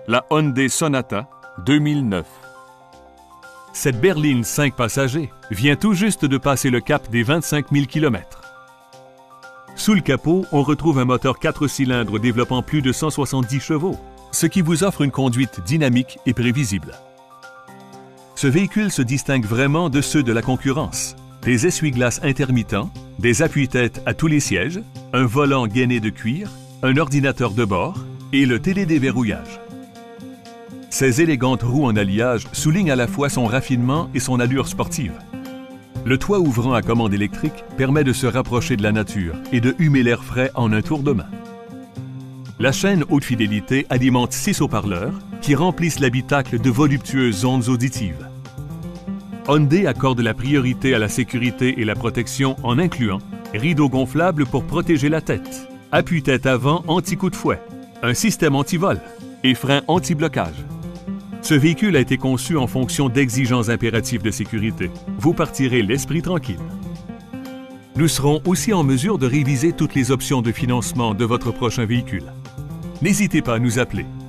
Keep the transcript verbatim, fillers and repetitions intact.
la Hyundai Sonata deux mille neuf. Cette berline cinq passagers vient tout juste de passer le cap des vingt-cinq mille kilomètres. Sous le capot, on retrouve un moteur quatre cylindres développant plus de cent soixante-dix chevaux, ce qui vous offre une conduite dynamique et prévisible. Ce véhicule se distingue vraiment de ceux de la concurrence. Des essuie-glaces intermittents, des appuis-têtes à tous les sièges, un volant gainé de cuir, un ordinateur de bord et le télédéverrouillage. Ces élégantes roues en alliage soulignent à la fois son raffinement et son allure sportive. Le toit ouvrant à commande électrique permet de se rapprocher de la nature et de humer l'air frais en un tour de main. La chaîne haute fidélité alimente six haut-parleurs qui remplissent l'habitacle de voluptueuses ondes auditives. Hyundai accorde la priorité à la sécurité et la protection en incluant rideaux gonflables pour protéger la tête, appuie-tête avant anti-coup de fouet, un système anti-vol et frein anti-blocage. Ce véhicule a été conçu en fonction d'exigences impératives de sécurité. Vous partirez l'esprit tranquille. Nous serons aussi en mesure de réviser toutes les options de financement de votre prochain véhicule. N'hésitez pas à nous appeler.